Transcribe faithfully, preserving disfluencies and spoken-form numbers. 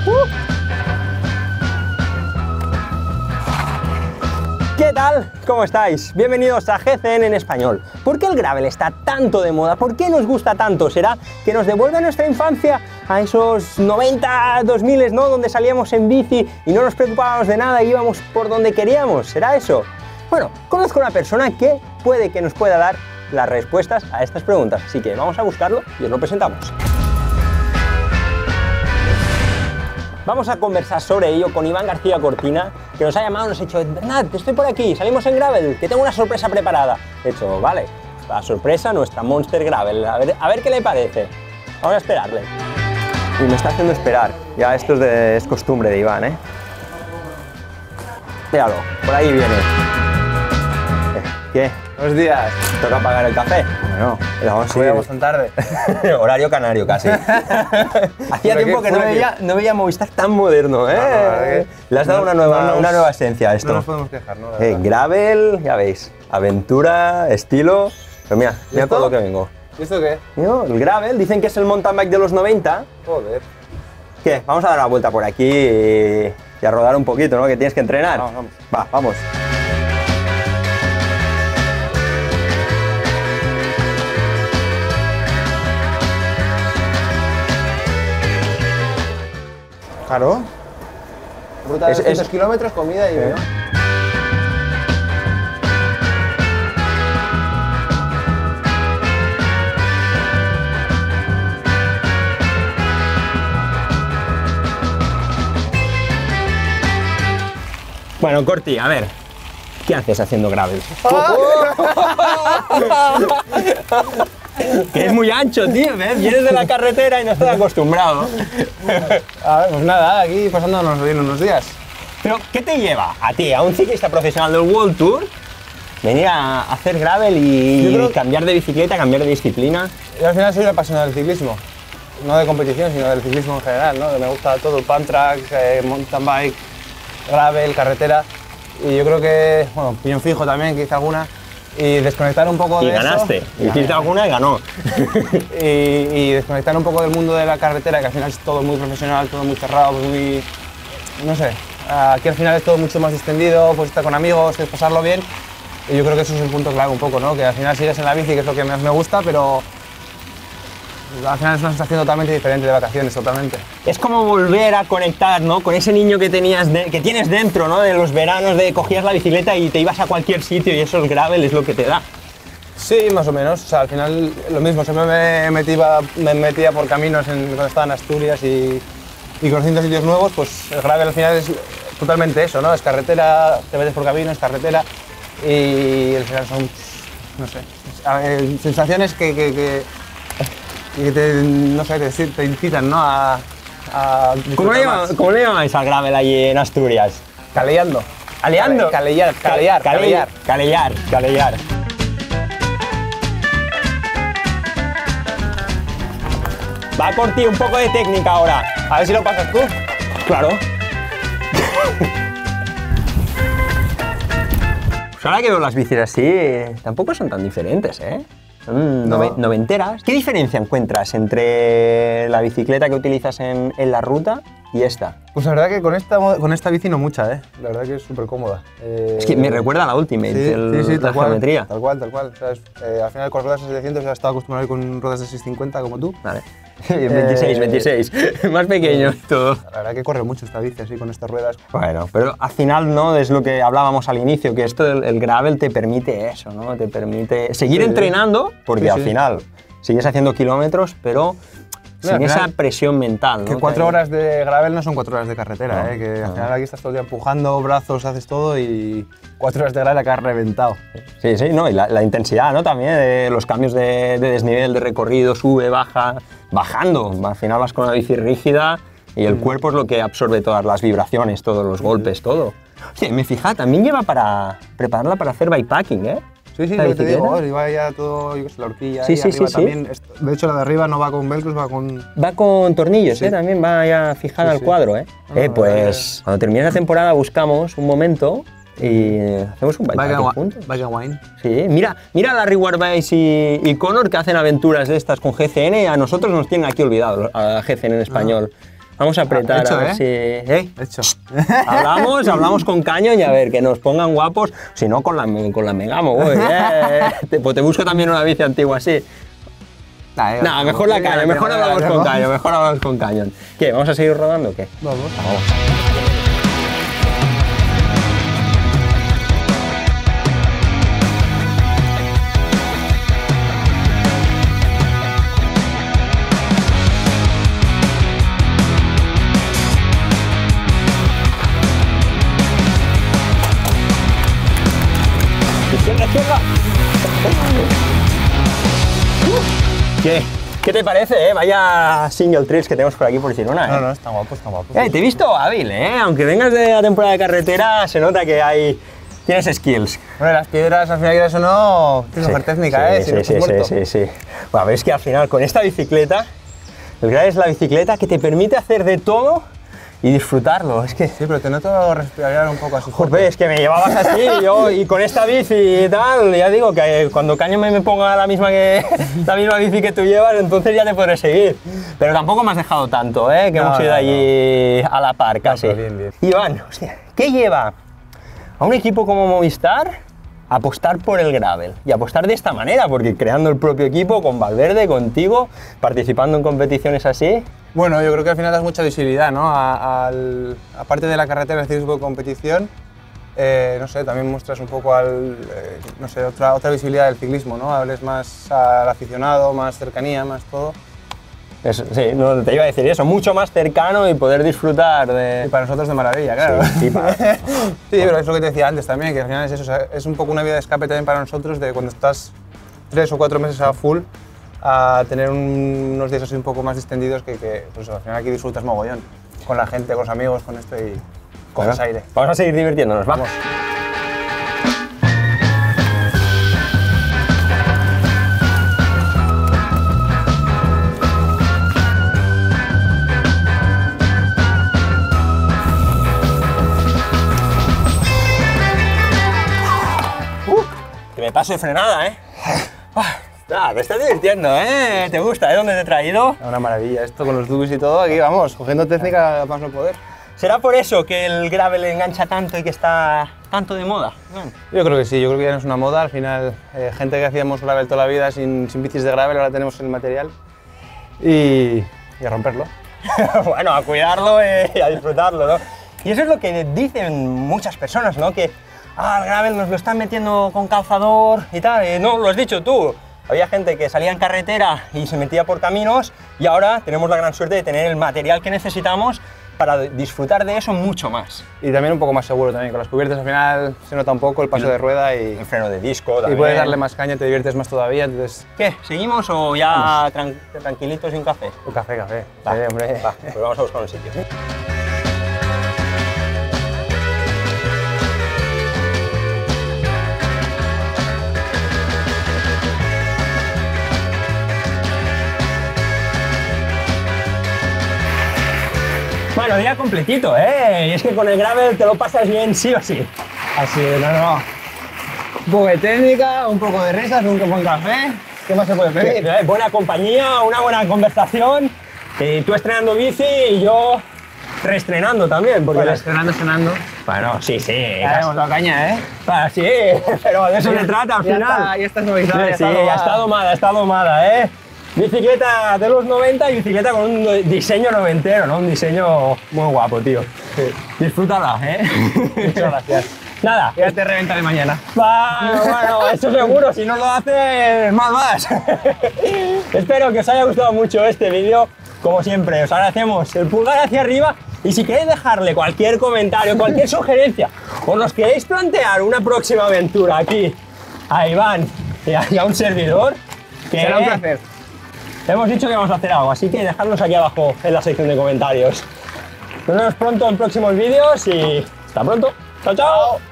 ¿Qué tal? ¿Cómo estáis? Bienvenidos a G C N en español. ¿Por qué el gravel está tanto de moda? ¿Por qué nos gusta tanto? ¿Será que nos devuelve a nuestra infancia, a esos noventa, dos mil, ¿no? Donde salíamos en bici y no nos preocupábamos de nada y íbamos por donde queríamos? ¿Será eso? Bueno, conozco a una persona que puede que nos pueda dar las respuestas a estas preguntas, así que vamos a buscarlo y os lo presentamos. Vamos a conversar sobre ello con Iván García Cortina, que nos ha llamado y nos ha dicho: Bernat, estoy por aquí, salimos en gravel, que tengo una sorpresa preparada. De hecho, vale, la sorpresa, nuestra Monster Gravel, a ver, a ver qué le parece. Vamos a esperarle. Y me está haciendo esperar, ya esto es, de, es costumbre de Iván, ¿eh? Míralo, por ahí viene. ¿Qué? Buenos días. ¿Toca pagar el café? Bueno, vamos a seguir tan tarde. Horario canario casi. Hacía tiempo que, que no, veía, no veía Movistar tan moderno, ¿eh? No, no, Le has dado no, una, nueva, no nos, una nueva esencia a esto. No nos podemos quejar, ¿no? Eh, gravel, ya veis, aventura, estilo. Pero mira, mira todo lo que vengo. ¿Y esto qué? Mira, el gravel, dicen que es el mountain bike de los noventa. Joder. ¿Qué? Vamos a dar una vuelta por aquí y, y a rodar un poquito, ¿no? Que tienes que entrenar. Vamos, vamos. Va, vamos. Claro. Ruta de doscientos kilómetros, comida y vino. Bueno, Corti, a ver, ¿qué haces haciendo gravel? Que es muy ancho, tío, ¿ves? Vienes de la carretera y no estás acostumbrado. A ver, pues nada, aquí pasándonos bien unos días. Pero, ¿qué te lleva a ti, a un ciclista profesional del World Tour, venir a hacer gravel y creo... cambiar de bicicleta, cambiar de disciplina? Yo al final soy un apasionado del ciclismo. No de competición, sino del ciclismo en general, ¿no? Me gusta todo, el pan track, eh, mountain bike, gravel, carretera. Y yo creo que, bueno, piñón fijo también, que hice alguna. Y desconectar un poco y de ganaste. eso. Y hiciste alguna y ganó. y, y desconectar un poco del mundo de la carretera, que al final es todo muy profesional, todo muy cerrado, muy... no sé. Aquí al final es todo mucho más distendido, pues estar con amigos, es pasarlo bien. Y yo creo que eso es un punto clave un poco, ¿no? Que al final sigues en la bici, que es lo que más me gusta, pero... al final es una sensación totalmente diferente de vacaciones, totalmente. Es como volver a conectar, ¿no? Con ese niño que, tenías de, que tienes dentro, ¿no? De los veranos, de cogías la bicicleta y te ibas a cualquier sitio y eso es gravel, es lo que te da. Sí, más o menos. O sea, al final lo mismo, siempre me metía, me metía por caminos en, cuando estaba en Asturias y, y conociendo sitios nuevos, pues el gravel al final es totalmente eso, ¿no? Es carretera, te metes por caminos, carretera y al final son, no sé, sensaciones que... que, que y que te, no sé, te, te incitan, ¿no? A, a ¿Cómo, le llaman, ¿Cómo le llamáis al gravel allí en Asturias? Caleando. ¿Aleando? Calellar, calellar, calellar. Calellar, calellar. Va a Corti un poco de técnica ahora. A ver si lo pasas tú. Claro. Pues ahora que veo las bicis así, tampoco son tan diferentes, ¿eh? Son no. nove noventeras. ¿Qué diferencia encuentras entre la bicicleta que utilizas en, en la ruta y esta? Pues la verdad que con esta, con esta bici no mucha, ¿eh? La verdad que es súper cómoda. Eh, es que me recuerda a la Ultimate, sí, el, sí, sí, la tal cual, geometría. Tal cual, tal cual. ¿Sabes? Eh, al final con ruedas de setecientos ya estaba acostumbrado a ir con ruedas de seiscientos cincuenta como tú. Vale. veintiséis, veintiséis. Más pequeño y todo. La verdad que corre mucho esta bici así con estas ruedas. Bueno, pero al final, ¿no? Es lo que hablábamos al inicio, que esto del el gravel te permite eso, ¿no? Te permite seguir sí, entrenando, porque sí, al sí. final sigues haciendo kilómetros, pero sin Mira, esa final, presión mental, ¿no? Que cuatro horas de gravel no son cuatro horas de carretera, no, ¿eh? Que no. al final aquí estás todo el día empujando, brazos, haces todo y cuatro horas de gravel acabas reventado. Sí, sí, no, y la, la intensidad, ¿no? También de los cambios de, de desnivel, de recorrido, sube, baja, bajando. Al final vas con una bici rígida y el mm. cuerpo es lo que absorbe todas las vibraciones, todos los golpes, mm. todo. Oye, me fija, también lleva para prepararla para hacer bikepacking, ¿eh? Sí, sí, lo que te digo, iba ya todo, yo qué sé, la horquilla sí, y sí, arriba sí, también. Sí. De hecho, la de arriba no va con velcros, va con... Va con tornillos, sí. ¿eh? También va ya fijada sí, al sí. cuadro, ¿eh? Ah, eh pues vale. Cuando termine la temporada buscamos un momento y hacemos un bikepacking juntos. Bike and wine. Sí, mira, mira a Larry Warbase y, y Connor que hacen aventuras de estas con G C N, a nosotros nos tienen aquí olvidados, a G C N en español. Ah. Vamos a apretar. Hecho, a ver ¿eh? si... ¿Eh? Hecho. Hablamos, hablamos con Canyon y a ver, que nos pongan guapos. Si no, con la, con la Megamo, güey. Eh, te, pues te busco también una bici antigua así. Nah, eh, No, mejor la Canyon, mejor hablamos con Canyon, mejor hablamos con Canyon. ¿Qué? ¿Vamos a seguir rodando o qué? Vamos. Vamos. ¿Qué? ¿Qué te parece, eh? Vaya single trails que tenemos por aquí por Girona, ¿eh? No, no, están guapos, están guapos. Eh, te he visto hábil, ¿eh? Aunque vengas de la temporada de carretera, se nota que hay... tienes skills. Bueno, las piedras, al final, quieras o no, tienes que hacer técnica, sí, ¿eh? Sí, Si no sí, estás sí, muerto. sí, sí. Bueno, ves que al final con esta bicicleta, el gravel es la bicicleta que te permite hacer de todo y disfrutarlo. Es que... Sí, pero te noto respirar un poco así. Joder, es que me llevabas así y yo y con esta bici y tal, ya digo que cuando Caño me, me ponga la misma que la misma bici que tú llevas, entonces ya te podré seguir. Pero tampoco me has dejado tanto, ¿eh? Que No, hemos ido no, allí a la par casi. pero bien, bien. Iván, hostia, ¿qué lleva a un equipo como Movistar a apostar por el gravel? Y apostar de esta manera, porque creando el propio equipo con Valverde, contigo, participando en competiciones así. Bueno, yo creo que al final das mucha visibilidad, ¿no? A, al, aparte de la carretera, el ciclismo de competición, eh, no sé, también muestras un poco al, eh, no sé, otra, otra visibilidad del ciclismo, ¿no? Hables más al aficionado, más cercanía, más todo. Eso, sí, no, te iba a decir eso, mucho más cercano y poder disfrutar de... Y para nosotros de maravilla, claro. Sí, sí, para- sí, pero es lo que te decía antes también, que al final es eso, o sea, es un poco una vía de escape también para nosotros de cuando estás tres o cuatro meses a full, a tener un- unos días así un poco más distendidos que, que pues, al final aquí disfrutas mogollón, con la gente, con los amigos, con esto y coges Bueno, aire. Vamos a seguir divirtiéndonos, vamos. Uh, que me paso de frenada, ¿eh? Ah, te estás divirtiendo, ¿eh? ¿Te gusta? ¿Eh? ¿Dónde te he traído? Una maravilla, esto con los dubis y todo, aquí vamos, cogiendo técnica más no poder. ¿Será por eso que el gravel engancha tanto y que está tanto de moda? Bueno. Yo creo que sí, yo creo que ya no es una moda, al final, eh, gente que hacíamos gravel toda la vida sin, sin bicis de gravel, ahora tenemos el material y, y a romperlo. Bueno, a cuidarlo eh, y a disfrutarlo, ¿no? Y eso es lo que dicen muchas personas, ¿no? Que ah, el gravel nos lo están metiendo con calzador y tal. Y no, lo has dicho tú. Había gente que salía en carretera y se metía por caminos y ahora tenemos la gran suerte de tener el material que necesitamos para disfrutar de eso mucho más. Y también un poco más seguro también, con las cubiertas al final se nota un poco el paso de rueda y, El freno de disco y también. puedes darle más caña, te diviertes más todavía, entonces... ¿Qué? ¿Seguimos o ya tran- tranquilitos y un café? Un café, café. Va, Sí, hombre. va, pues vamos a buscar un sitio. Bueno, día completito, ¿eh? Y es que con el gravel te lo pasas bien sí o sí. Así, no, no. Un poco de técnica, un poco de risas, un buen café. ¿Qué más se puede pedir? Eh, Buena compañía, una buena conversación. Eh, tú estrenando bici y yo reestrenando también. Porque Bueno, las- estrenando, sonando. Bueno, sí, sí. Ya hemos dado caña, ¿eh? Ah, sí, pero de eso se trata al Ya final. está, ya estás novedad, ya sí, está ya está domada, está domada, ¿eh? Bicicleta de los noventa y bicicleta con un diseño noventero, ¿no? Un diseño muy guapo, tío. Disfrútala, ¿eh? Muchas gracias. Nada. Ya te reventaré mañana. Va, bueno, eso seguro, si no lo haces, más vas. Espero que os haya gustado mucho este vídeo. Como siempre, os agradecemos el pulgar hacia arriba y si queréis dejarle cualquier comentario, cualquier sugerencia o nos queréis plantear una próxima aventura aquí a Iván y a, y a un servidor, que Será un placer. hemos dicho que vamos a hacer algo, así que dejadnos aquí abajo en la sección de comentarios. Nos vemos pronto en próximos vídeos y hasta pronto. ¡Chao, chao!